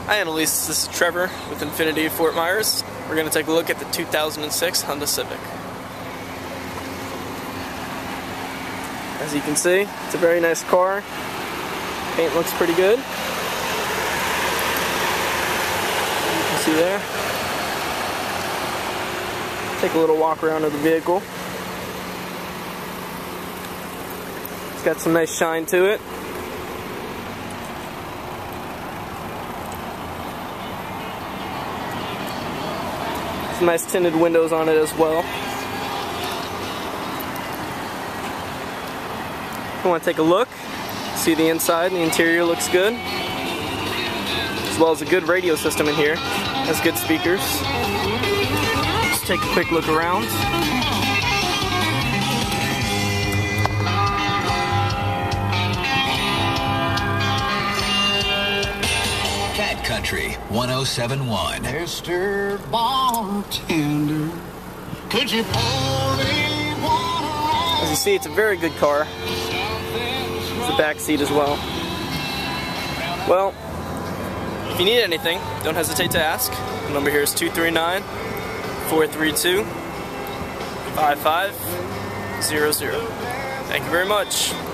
Hi Annalise, this is Trevor with Infiniti Fort Myers. We're going to take a look at the 2006 Honda Civic. As you can see, it's a very nice car. Paint looks pretty good. You can see there. Take a little walk around of the vehicle. It's got some nice shine to it. Some nice tinted windows on it as well. If you want to take a look, see the inside, and the interior looks good. As well as a good radio system in here. Has good speakers. Just take a quick look around. Country 107.1. Mr. Bartender, could you pour me water? As you see, it's a very good car. There's the back seat as well. Well, if you need anything, don't hesitate to ask. The number here is 239-432-5500. Thank you very much.